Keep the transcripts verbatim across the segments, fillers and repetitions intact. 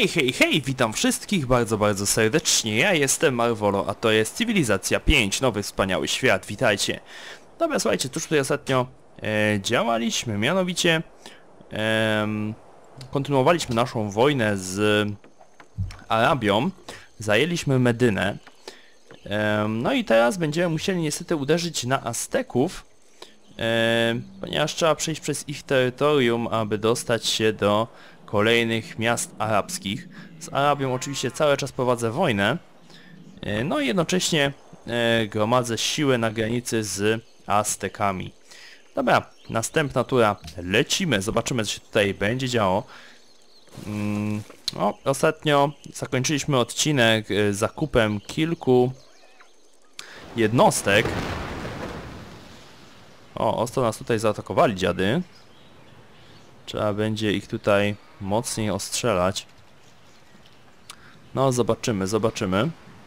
Hej, hej, hej, witam wszystkich bardzo, bardzo serdecznie. Ja jestem Marvolo, a to jest Cywilizacja pięć, nowy wspaniały świat, witajcie. Dobra, słuchajcie, tuż tutaj ostatnio e, działaliśmy, mianowicie e, kontynuowaliśmy naszą wojnę z Arabią, zajęliśmy Medynę. E, no i teraz będziemy musieli niestety uderzyć na Azteków, e, ponieważ trzeba przejść przez ich terytorium, aby dostać się do kolejnych miast arabskich. Z Arabią oczywiście cały czas prowadzę wojnę, no i jednocześnie e, gromadzę siły na granicy z Aztekami. Dobra, następna tura, lecimy, zobaczymy, co się tutaj będzie działo. Mm, no, ostatnio zakończyliśmy odcinek e, zakupem kilku jednostek. O, ostro nas tutaj zaatakowali dziady. Trzeba będzie ich tutaj mocniej ostrzelać. No, zobaczymy, zobaczymy.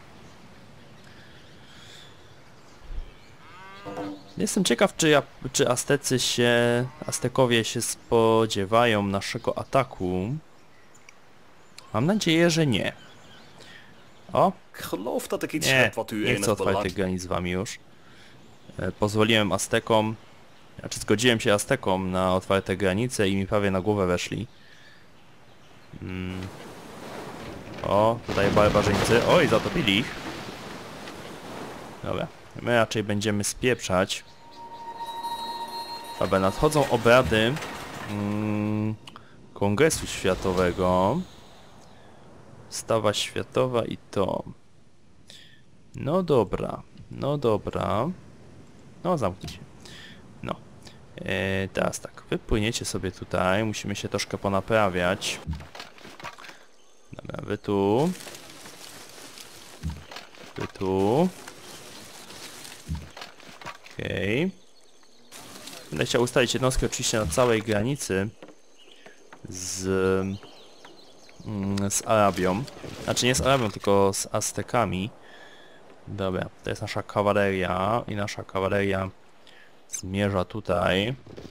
Jestem ciekaw, czy, ja, czy Aztecy się, Aztekowie się spodziewają naszego ataku. Mam nadzieję, że nie. O! Nie, nie chcę otwartych granic z wami już. E, pozwoliłem Aztekom, znaczy zgodziłem się Aztekom na otwarte granice i mi prawie na głowę weszli. Hmm. O, tutaj barbarzyńcy. Oj, zatopili ich. Dobra, my raczej będziemy spieprzać. Dobra, nadchodzą obrady mm, Kongresu Światowego. Stawa Światowa i to. No dobra, no dobra. No, zamknij się. No. E, teraz tak, wy płyniecie sobie tutaj. Musimy się troszkę ponaprawiać. Dobra, wy tu. Wy tu. Okej. Okay. Będę chciał ustalić jednostki oczywiście na całej granicy z, mm, z Arabią. Znaczy nie z Arabią, tylko z Aztekami. Dobra, to jest nasza kawaleria i nasza kawaleria zmierza tutaj.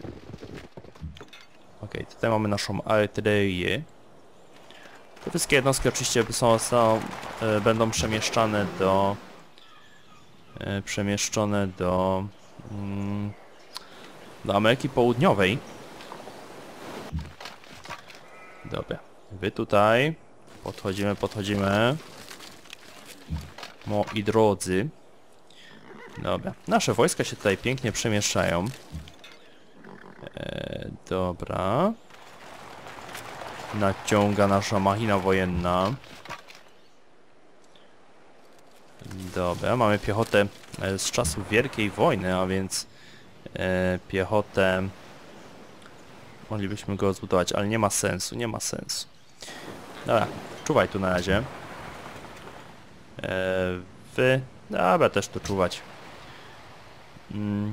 Okej, okay, tutaj mamy naszą artylerię. Te wszystkie jednostki oczywiście są, są, e, będą przemieszczane do e, przemieszczone do mm, do Ameryki Południowej. Dobra, wy tutaj podchodzimy, podchodzimy. Moi drodzy. Dobra, nasze wojska się tutaj pięknie przemieszczają. E, dobra. Naciąga nasza machina wojenna. Dobra, mamy piechotę z czasów Wielkiej Wojny, a więc e, piechotę moglibyśmy go zbudować, ale nie ma sensu, nie ma sensu. Dobra, czuwaj tu na razie. E, wy... Dobra, też tu czuwać. Mm.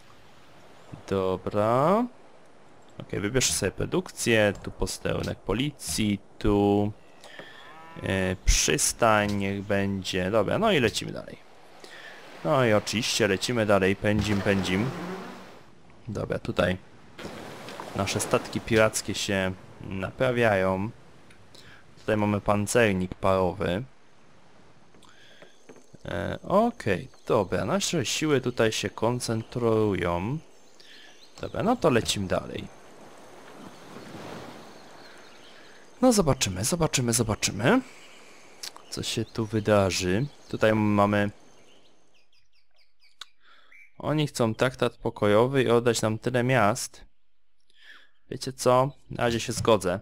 Dobra. Ok, wybierz sobie produkcję, tu posterunek policji, tu e, przystań niech będzie. Dobra, no i lecimy dalej. No i oczywiście lecimy dalej, pędzim, pędzim. Dobra, tutaj nasze statki pirackie się naprawiają. Tutaj mamy pancernik parowy. E, Okej, okay, dobra, nasze siły tutaj się koncentrują. Dobra, no to lecimy dalej. No zobaczymy, zobaczymy, zobaczymy. Co się tu wydarzy. Tutaj mamy... Oni chcą traktat pokojowy i oddać nam tyle miast. Wiecie co? Na razie się zgodzę.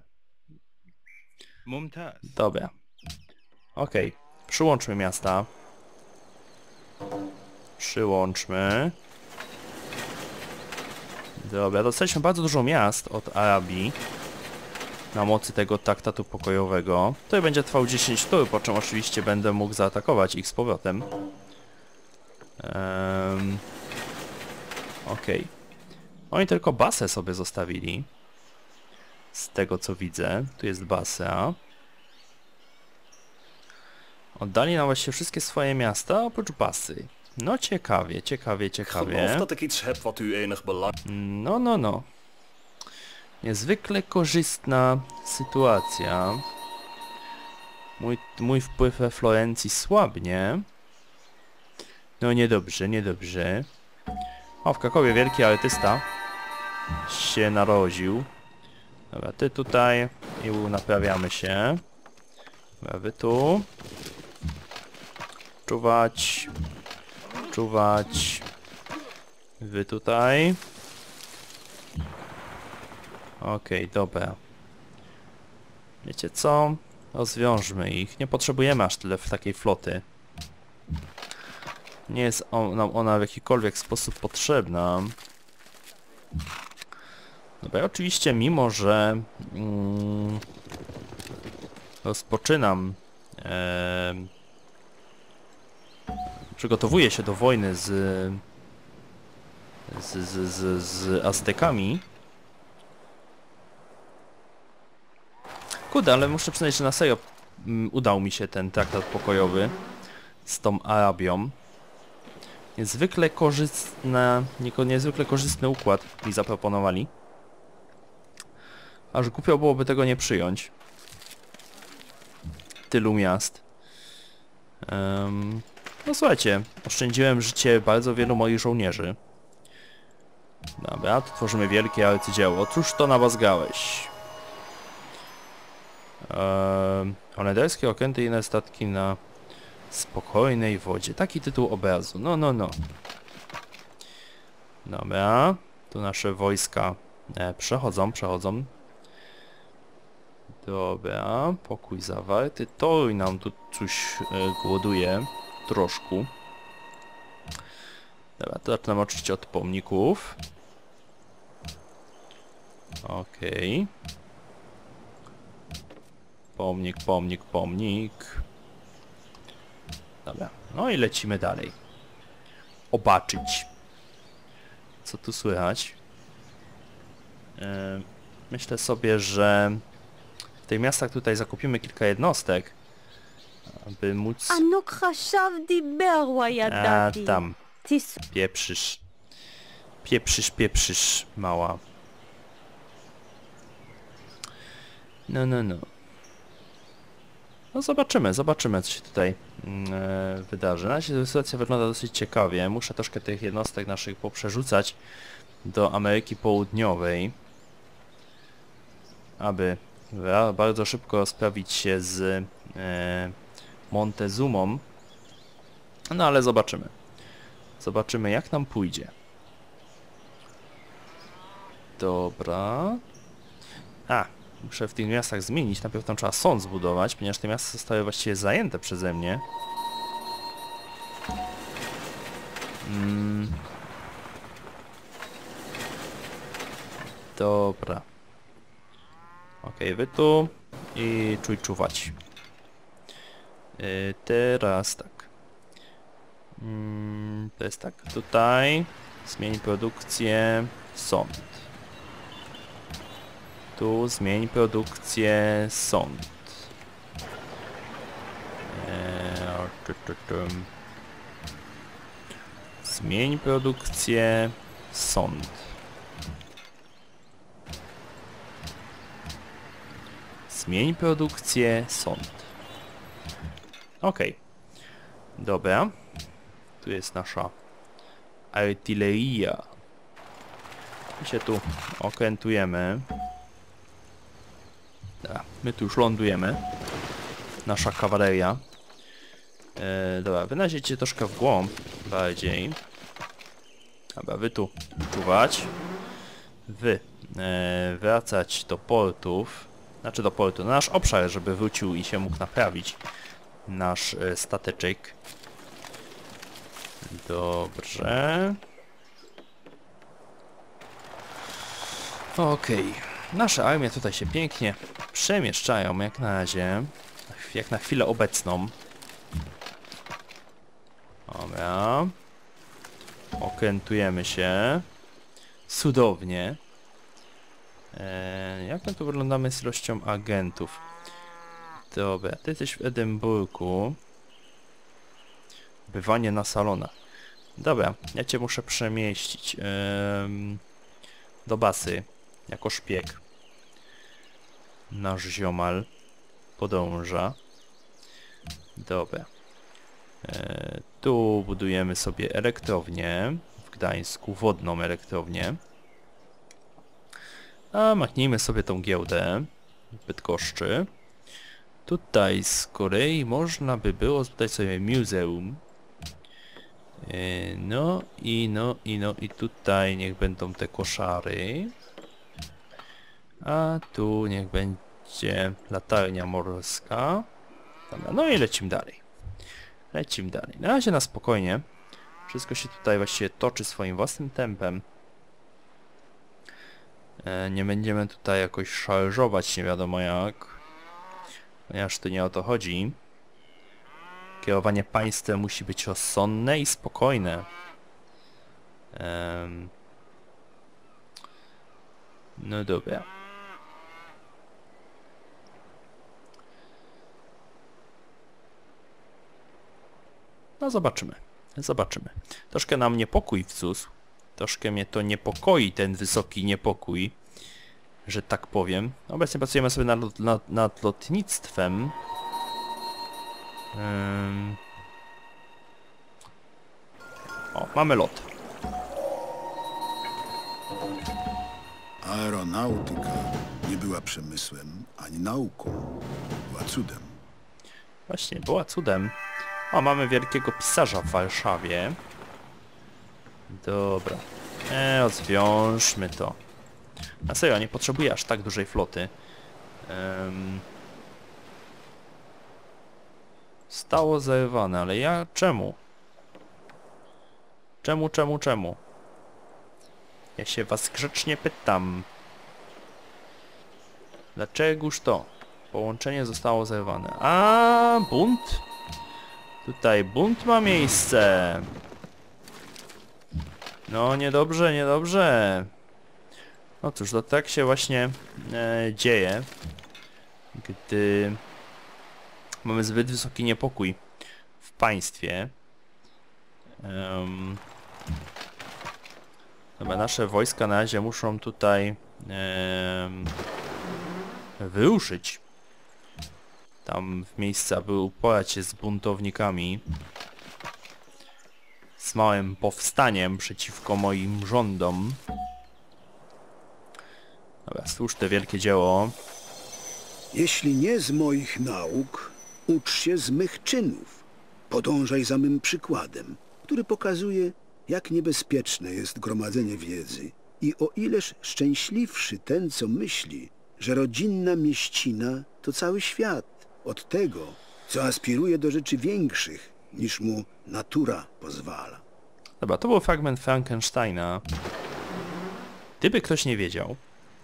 Dobra. Okej. Okay. Przyłączmy miasta. Przyłączmy. Dobra, dostaliśmy bardzo dużo miast od Arabii. Na mocy tego traktatu pokojowego. To będzie trwał dziesięć tur, po czym oczywiście będę mógł zaatakować ich z powrotem. Um, Okej. Okay. Oni tylko basę sobie zostawili. Z tego co widzę. Tu jest basa. Oddali nam właściwie wszystkie swoje miasta, oprócz basy. No ciekawie, ciekawie, ciekawie. No, no, no. Niezwykle korzystna sytuacja. Mój, mój wpływ we Florencji słabnie. No niedobrze, niedobrze. O, w Krakowie wielki artysta się narodził. Dobra, ty tutaj i naprawiamy się. Dobra, wy tu. Czuwać. Czuwać. Wy tutaj. Okej, okay, dobra. Wiecie co? Rozwiążmy ich. Nie potrzebujemy aż tyle w takiej floty. Nie jest on, nam ona w jakikolwiek sposób potrzebna. Dobra, oczywiście mimo, że mm, rozpoczynam e, przygotowuję się do wojny z z, z, z, z Aztekami. Kurde, ale muszę przyznać, że na serio mm, udał mi się ten traktat pokojowy z tą Arabią. Niezwykle korzystna, niezwykle korzystny układ mi zaproponowali. Aż głupio byłoby tego nie przyjąć. Tylu miast. Um, no słuchajcie, oszczędziłem życie bardzo wielu moich żołnierzy. Dobra, tu tworzymy wielkie arcydzieło. Otóż to nabazgałeś. Um, holenderskie okręty i inne statki na spokojnej wodzie. Taki tytuł obrazu. No, no, no. Dobra. Tu nasze wojska e, przechodzą, przechodzą. Dobra. Pokój zawarty. Toruj nam tu coś e, głoduje. Troszkę. Dobra, to zaczynamy oczywiście od pomników. Okej. Okay. Pomnik, pomnik, pomnik. Dobra, no i lecimy dalej. Obaczyć. Co tu słychać? Yy, myślę sobie, że w tych miastach tutaj zakupimy kilka jednostek, aby móc... A tam. Pieprzysz. Pieprzysz, pieprzysz, mała. No, no, no. No zobaczymy, zobaczymy co się tutaj yy, wydarzy. Na razie sytuacja wygląda dosyć ciekawie. Muszę troszkę tych jednostek naszych poprzerzucać do Ameryki Południowej, aby bardzo szybko rozprawić się z yy, Montezumą. No ale zobaczymy. Zobaczymy jak nam pójdzie. Dobra. A, muszę w tych miastach zmienić. Najpierw tam trzeba sąd zbudować, ponieważ te miasta zostały właściwie zajęte przeze mnie. Mm. Dobra. Ok, wy tu i czuj czuwać. Yy, teraz tak. Mm, to jest tak. Tutaj zmień produkcję. Sąd. Tu zmień produkcję. Sąd. Eee, zmień produkcję. Sąd. Zmień produkcję. Sąd. Ok. Dobra. Tu jest nasza artyleria. My się tu okrętujemy. Dobra, my tu już lądujemy. Nasza kawaleria. E, dobra, wy naziecie troszkę w głąb bardziej. Dobra, wy tu czuwać. Wy e, wracać do portów. Znaczy do portu, na nasz obszar, żeby wrócił i się mógł naprawić nasz e, stateczek. Dobrze. Okej. Okay. Nasze armie tutaj się pięknie przemieszczają jak na razie. Jak na chwilę obecną. Dobra. Okrętujemy się. Cudownie. Eee, jak my tu wyglądamy z ilością agentów? Dobra, ty jesteś w Edynburgu. Bywanie na salonach. Dobra, ja cię muszę przemieścić eee, do basy, jako szpieg. Nasz ziomal podąża. Dobra. E, tu budujemy sobie elektrownię w Gdańsku, wodną elektrownię. A machnijmy sobie tą giełdę w Bydgoszczy. Tutaj z kolei można by było zbudować sobie muzeum. E, no i no i no i tutaj niech będą te koszary. A tu niech będzie latarnia morska. Dobra, no i lecimy dalej. Lecimy dalej. Na razie na spokojnie. Wszystko się tutaj właściwie toczy swoim własnym tempem. E, nie będziemy tutaj jakoś szarżować nie wiadomo jak. Ponieważ tu nie o to chodzi. Kierowanie państwem musi być rozsądne i spokojne. Ehm. No dobra. No zobaczymy. Zobaczymy. Troszkę nam niepokój wzrósł. Troszkę mnie to niepokoi, ten wysoki niepokój, że tak powiem. Obecnie pracujemy sobie nad, nad, nad lotnictwem. Um. O, mamy lot. Aeronautyka nie była przemysłem ani nauką. Była cudem. Właśnie, była cudem. O, mamy wielkiego pisarza w Warszawie. Dobra. E, rozwiążmy to. Na serio, nie potrzebuję aż tak dużej floty. Um. Stało zerwane, ale ja... Czemu? Czemu, czemu, czemu? Ja się was grzecznie pytam. Dlaczegoż to? Połączenie zostało zerwane. A bunt? Tutaj bunt ma miejsce. No niedobrze, niedobrze. No cóż, to tak się właśnie e, dzieje, gdy mamy zbyt wysoki niepokój w państwie. Um, Dobra, nasze wojska na razie muszą tutaj um, wyruszyć tam w miejsca, aby uporać się z buntownikami, z małym powstaniem przeciwko moim rządom. Dobra, stwórz te wielkie dzieło. Jeśli nie z moich nauk, ucz się z mych czynów. Podążaj za mym przykładem, który pokazuje, jak niebezpieczne jest gromadzenie wiedzy i o ileż szczęśliwszy ten, co myśli, że rodzinna mieścina to cały świat, od tego, co aspiruje do rzeczy większych, niż mu natura pozwala. Dobra, to był fragment Frankensteina. Gdyby ktoś nie wiedział.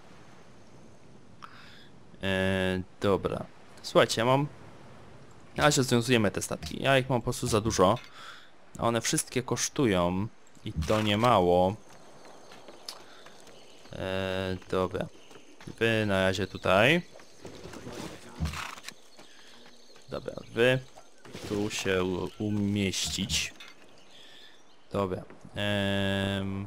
Eee, dobra. Słuchajcie, ja mam... Na razie związujemy te statki. Ja ich mam po prostu za dużo. A one wszystkie kosztują. I to nie mało. Eee, dobra. Wy na razie tutaj. Dobra, wy tu się umieścić. Dobra. Eee...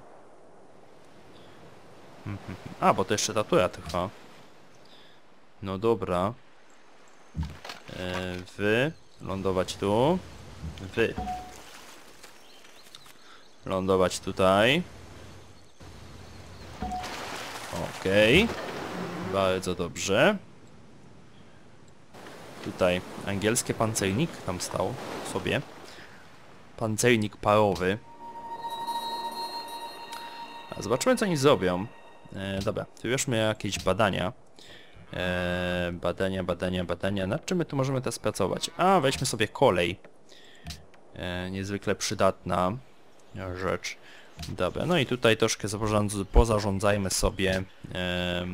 A, bo to jeszcze ta tura trwa. No dobra. Eee, wy lądować tu. Wy lądować tutaj. Okej. Okay. Bardzo dobrze. Tutaj angielskie pancernik tam stał sobie. Pancernik parowy. A zobaczymy, co oni zrobią. E, dobra, tu już mamy jakieś badania. E, badania, badania, badania. Nad czym my tu możemy teraz pracować? A, weźmy sobie kolej. E, niezwykle przydatna rzecz. Dobra, no i tutaj troszkę pozarządzajmy sobie. E,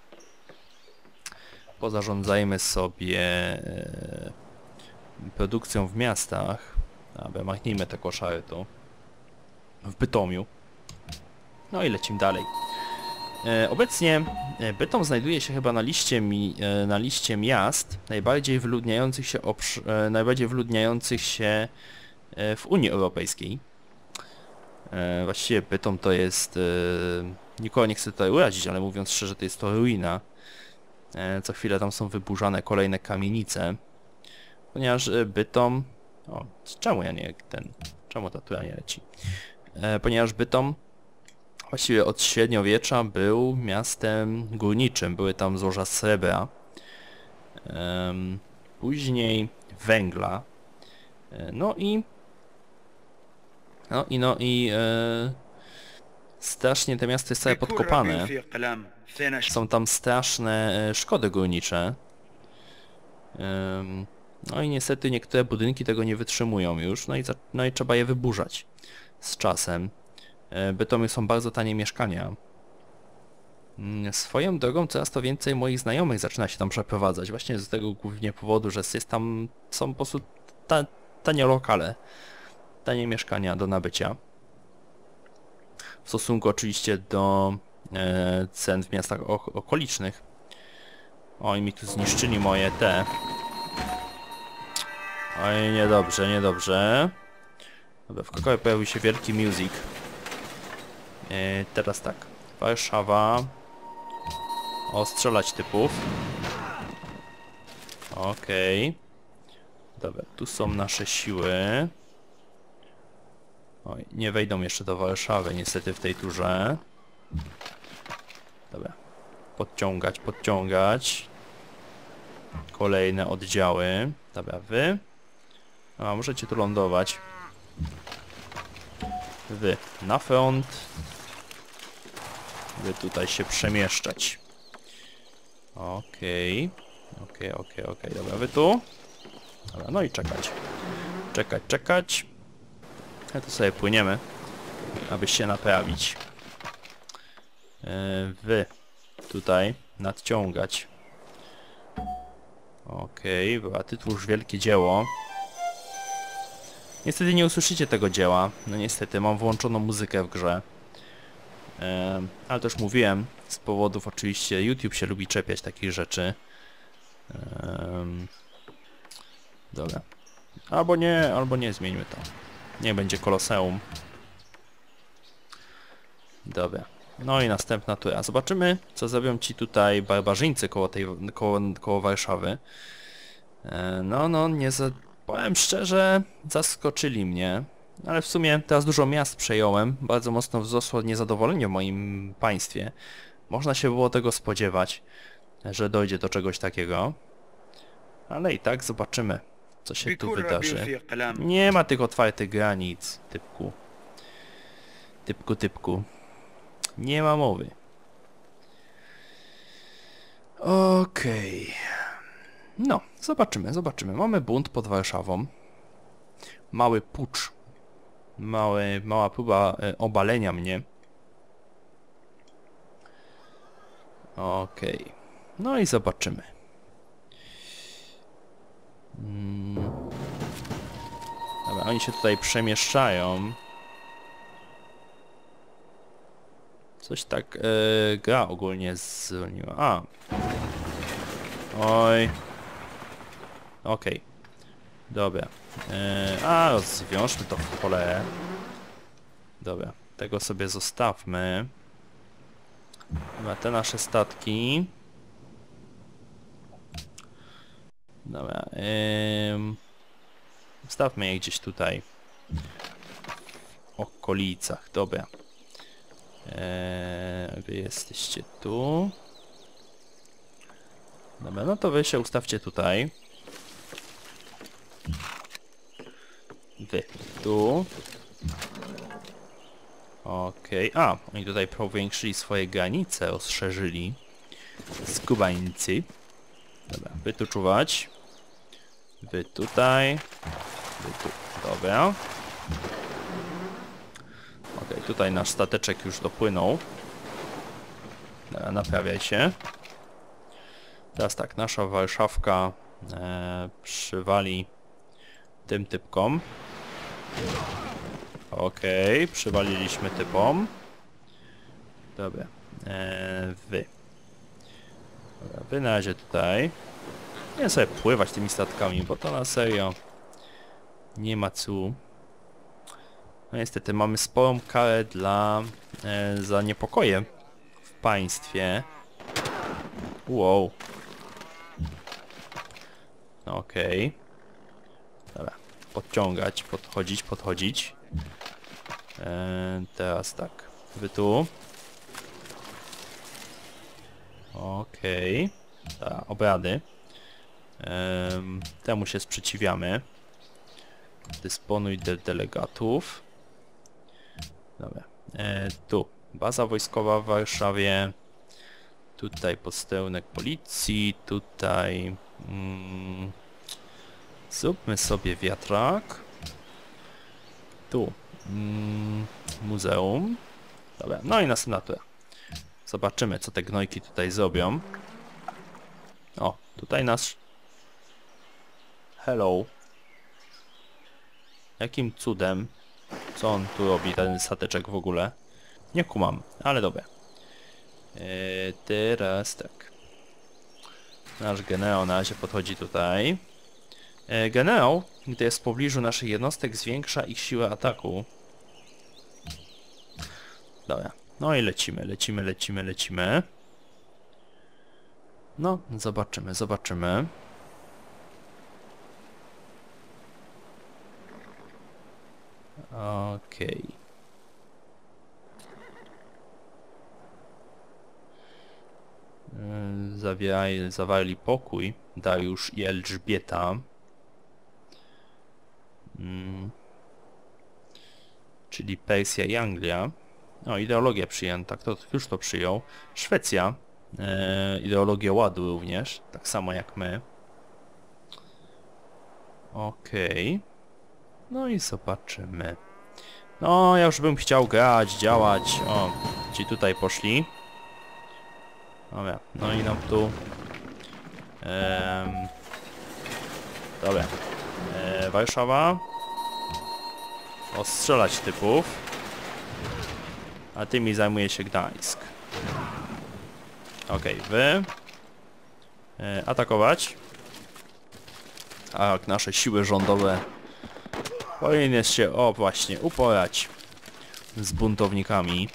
pozarządzajmy sobie e, produkcją w miastach. Dobra, machnijmy te koszary tu. W Bytomiu. No i lecimy dalej. E, obecnie e, Bytom znajduje się chyba na liście, mi, e, na liście miast najbardziej wyludniających się, e, najbardziej wyludniających się e, w Unii Europejskiej. E, właściwie Bytom to jest... E, nikogo nie chcę tutaj urazić, ale mówiąc szczerze, to jest to ruina. E, co chwilę tam są wyburzane kolejne kamienice. ponieważ e, Bytom... O, czemu ja nie ten... Czemu ta tura nie leci? E, ponieważ Bytom właściwie od średniowiecza był miastem górniczym. Były tam złoża srebra. E, później węgla. E, no i... No i no i... E, strasznie to miasto jest całe podkopane. Są tam straszne e, szkody górnicze. E, no i niestety niektóre budynki tego nie wytrzymują już. No i, za, no i trzeba je wyburzać z czasem. E, Bytomie są bardzo tanie mieszkania. Swoją drogą coraz to więcej moich znajomych zaczyna się tam przeprowadzać. Właśnie z tego głównie powodu, że jest tam, są po prostu ta, tanie lokale. Tanie mieszkania do nabycia. W stosunku oczywiście do e, cen w miastach o, okolicznych. Oj, mi tu zniszczyli moje te. Oj, niedobrze, niedobrze. Dobra, w Krakowie pojawił się wielki music. E, teraz tak. Warszawa. Ostrzelać typów. Okej. Okay. Dobra, tu są nasze siły. Oj, nie wejdą jeszcze do Warszawy niestety w tej turze. Dobra. Podciągać, podciągać. Kolejne oddziały. Dobra, wy. A, możecie tu lądować. Wy na front. Wy tutaj się przemieszczać. Okej. Okay. Okej, okay, okej, okay, okej. Okay. Dobra, wy tu. Dobra, no i czekać. Czekać, czekać. A tu sobie płyniemy, aby się naprawić. Yy, wy tutaj nadciągać. Okej, okay, a ty tu już wielkie dzieło. Niestety nie usłyszycie tego dzieła. No niestety, mam włączoną muzykę w grze. Yy, ale też mówiłem, z powodów oczywiście YouTube się lubi czepiać takich rzeczy. Yy, dobra. Albo nie, albo nie, zmieńmy to. Nie będzie Koloseum. Dobra. No i następna tura. Zobaczymy, co zrobią ci tutaj barbarzyńcy koło tej, koło, koło Warszawy. E, no, no, nie za... Powiem szczerze, zaskoczyli mnie. Ale w sumie teraz dużo miast przejąłem. Bardzo mocno wzrosło niezadowolenie w moim państwie. Można się było tego spodziewać, że dojdzie do czegoś takiego. Ale i tak zobaczymy, co się tu wydarzy. Nie ma tych otwartych granic, typku. Typku, typku. Nie ma mowy. Okej. Okay. No, zobaczymy, zobaczymy. Mamy bunt pod Warszawą. Mały pucz. Mały, mała próba e, obalenia mnie. Okej. Okay. No i zobaczymy. Hmm. Dobra, oni się tutaj przemieszczają. Coś tak e, gra ogólnie zwolniła. A. Oj. Okej. Okay. Dobra. E, a, rozwiążmy to w cholerę. Dobra. Tego sobie zostawmy. Dobra, te nasze statki. Dobra. Ym... Stawmy je gdzieś tutaj. W okolicach. Dobra. Eee, wy jesteście tu. Dobra, no to wy się ustawcie tutaj. Wy tu. Okej. Okay. A, oni tutaj powiększyli swoje granice, rozszerzyli. Skubańcy. Dobra, wy tu czuwać. Wy tutaj. Wy tu. Dobra. Okej, okay, tutaj nasz stateczek już dopłynął. Dobra, naprawiaj się. Teraz tak, nasza Warszawka e, przywali tym typkom. Okej, okay, przywaliliśmy typom. Dobra. E, wy. Dobra, wy na razie tutaj. Nie sobie pływać tymi statkami, bo to na serio nie ma co. No niestety mamy sporą karę dla e, za niepokoje w państwie. Wow. Okej. Okay. podciągać, podchodzić, podchodzić. Eee, teraz tak, wy tu. Okej. Okay. Obrady. Eee, temu się sprzeciwiamy. Dysponuj de delegatów. Dobra. Eee, tu. Baza wojskowa w Warszawie. Tutaj posterunek policji. Tutaj... Mm, zróbmy sobie wiatrak. Tu. Mm, muzeum. Dobra. No i następna tura. Zobaczymy, co te gnojki tutaj zrobią. O, tutaj nasz... Hello. Jakim cudem? Co on tu robi, ten stateczek w ogóle? Nie kumam, ale dobra. Eee, teraz tak. Nasz generał na razie podchodzi tutaj. Eee, generał, gdy jest w pobliżu naszych jednostek, zwiększa ich siłę ataku. Dobra. No i lecimy, lecimy, lecimy, lecimy. No, zobaczymy, zobaczymy. Okej. Okay. Zawierali, zawarli pokój Dariusz i Elżbieta. Hmm. Czyli Persja i Anglia. O, ideologia przyjęta. Kto już to przyjął? Szwecja. E, ideologię ładu również. Tak samo jak my. Okej. Okay. No i zobaczymy. No, ja już bym chciał grać, działać. O, ci tutaj poszli. Dobra, no i nam tu... Ehm, dobra. E, Warszawa. Ostrzelać typów. A tymi zajmuje się Gdańsk. Okej, okay, wy. E, atakować. A jak nasze siły rządowe powinny się, o właśnie, uporać z buntownikami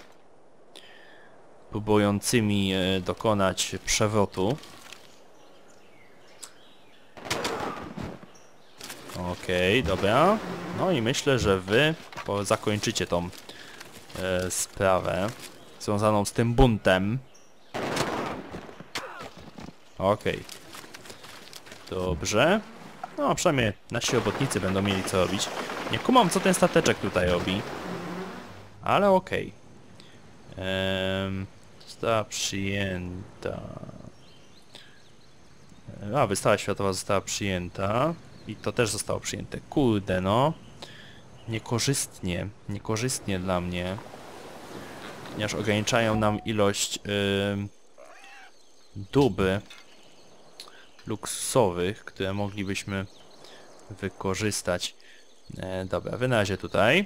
próbującymi e, dokonać przewrotu. Okej, okay, dobra. No i myślę, że wy zakończycie tą e, sprawę związaną z tym buntem. Okej. Okay. Dobrze. No, przynajmniej nasi robotnicy będą mieli co robić. Nie kumam, co ten stateczek tutaj robi. Ale okej. Okay. Ehm, została przyjęta. A, wystawa światowa została przyjęta. I to też zostało przyjęte. Kurde, no. Niekorzystnie. Niekorzystnie dla mnie. Ponieważ ograniczają nam ilość yy, dóbr luksusowych, które moglibyśmy wykorzystać. E, dobra, wy na razie tutaj.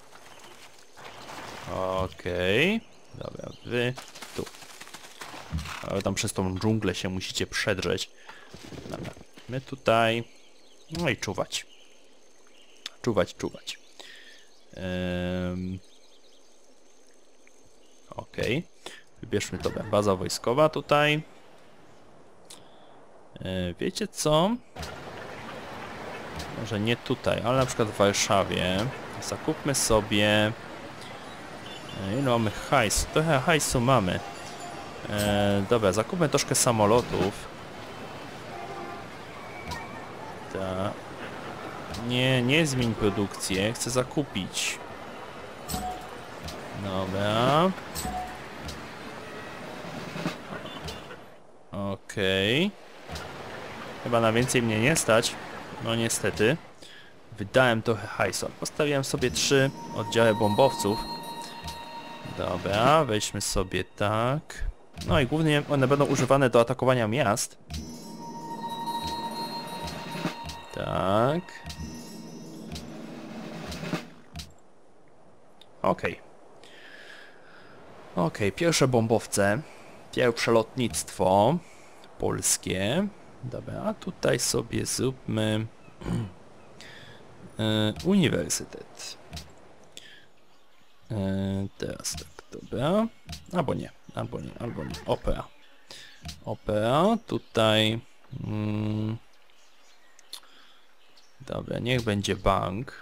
Okej. Okay. Dobra, wy tu. Ale tam przez tą dżunglę się musicie przedrzeć. Dobra, my tutaj. No i czuwać. Czuwać, czuwać. Um, Okej. Okay. Wybierzmy to. Baza wojskowa tutaj. E, wiecie co? Może nie tutaj, ale na przykład w Warszawie. Zakupmy sobie... E, ile mamy hajsu? Trochę hajsu mamy. E, dobra, zakupmy troszkę samolotów. Ta. Nie, nie zmień produkcję. Chcę zakupić. Dobra. Okej. Okay. Chyba na więcej mnie nie stać. No niestety. Wydałem trochę hajsu. Postawiłem sobie trzy oddziały bombowców. Dobra, weźmy sobie tak. No i głównie one będą używane do atakowania miast. Tak. Okej. Okay. Okej, okay, pierwsze bombowce. Pierwsze lotnictwo polskie. Dobra, a tutaj sobie zróbmy e, uniwersytet. E, teraz tak, dobra. Albo nie, albo nie, albo nie. Opera. Opera, tutaj... Mm, Dobra, niech będzie bank.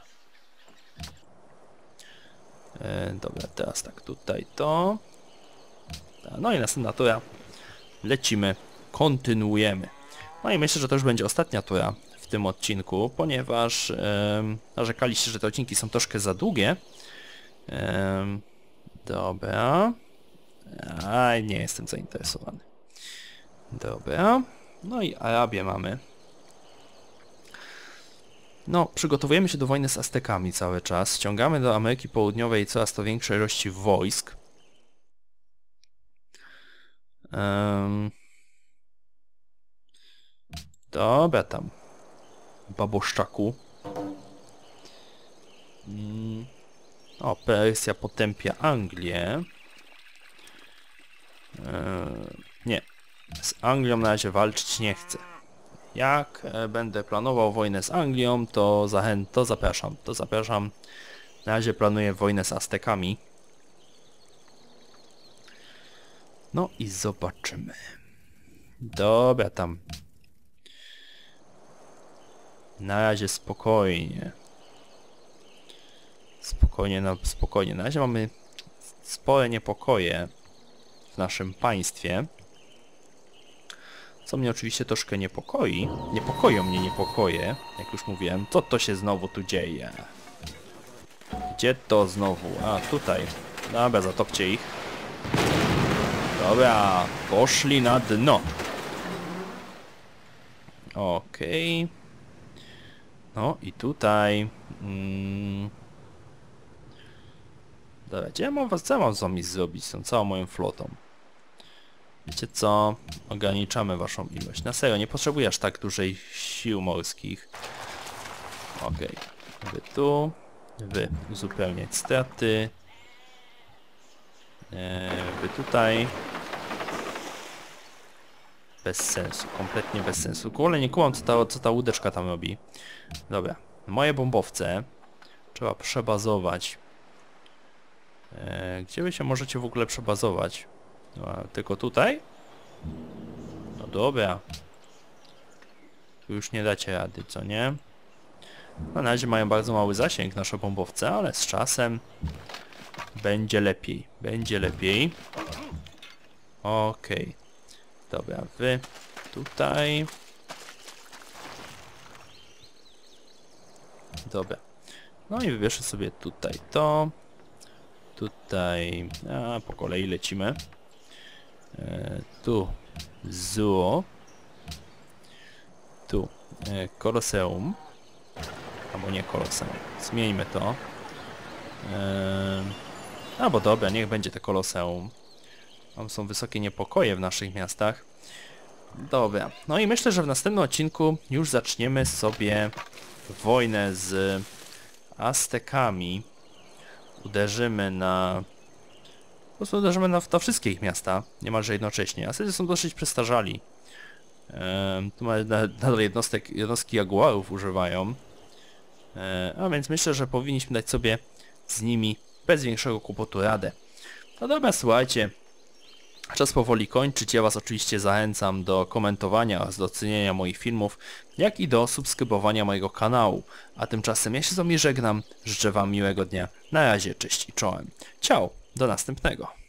E, dobra, teraz tak, tutaj to. No i następna tura. Lecimy, kontynuujemy. No i myślę, że to już będzie ostatnia tura w tym odcinku, ponieważ e, narzekaliście, że te odcinki są troszkę za długie. E, dobra. A nie jestem zainteresowany. Dobra. No i Arabię mamy. No, przygotowujemy się do wojny z Aztekami cały czas. Ściągamy do Ameryki Południowej coraz to większej ilości wojsk. Um, dobra tam. Baboszczaku. Mm. O, Persja potępia Anglię. Eee, nie. Z Anglią na razie walczyć nie chcę. Jak e, będę planował wojnę z Anglią, to zachęt, to zapraszam, to zapraszam. Na razie planuję wojnę z Aztekami. No i zobaczymy. Dobra tam. Na razie spokojnie. Spokojnie, no spokojnie. Na razie mamy spore niepokoje w naszym państwie. Co mnie oczywiście troszkę niepokoi. Niepokoją mnie niepokoje, jak już mówiłem. Co to się znowu tu dzieje? Gdzie to znowu? A, tutaj. Dobra, zatopcie ich. Dobra, poszli na dno. Okej. Okay. No i tutaj... Mm. Dobra, gdzie ja mam was, co ja mam z wami zrobić z tą całą moją flotą? Wiecie co? Ograniczamy waszą ilość. Na serio, nie potrzebuję aż tak dużej sił morskich. Okej. Okay. Wy tu. Wy uzupełniać straty. Eee, wy tutaj. Bez sensu. Kompletnie bez sensu. Kurde, nie kumam, co ta, co ta łódeczka tam robi. Dobra. Moje bombowce trzeba przebazować. Eee, gdzie wy się możecie w ogóle przebazować? No, tylko tutaj? No dobra. Tu już nie dacie rady, co nie? Na razie mają bardzo mały zasięg nasze bombowce, ale z czasem będzie lepiej. Będzie lepiej. Okej. Okay. Dobra, wy tutaj. Dobra. No i wybierzę sobie tutaj to. Tutaj... A, po kolei lecimy. E, tu Zoo. Tu e, Koloseum. Albo nie Koloseum. Zmieńmy to. E, albo dobra, niech będzie to Koloseum. Tam są wysokie niepokoje w naszych miastach. Dobra. No i myślę, że w następnym odcinku już zaczniemy sobie wojnę z Aztekami. Uderzymy na... Po prostu uderzymy na, na wszystkie ich miasta, niemalże jednocześnie. Aztecy są dosyć przestarzali. Ehm, tu nadal jednostek, jednostki jaguarów używają. Ehm, a więc myślę, że powinniśmy dać sobie z nimi bez większego kłopotu radę. No dobra, słuchajcie. Czas powoli kończyć. Ja was oczywiście zachęcam do komentowania oraz do oceniania moich filmów, jak i do subskrybowania mojego kanału. A tymczasem ja się z wami żegnam. Życzę wam miłego dnia. Na razie, cześć i czołem. Ciao, do następnego.